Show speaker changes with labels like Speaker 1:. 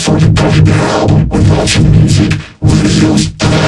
Speaker 1: Turn it up now, without your music, radio.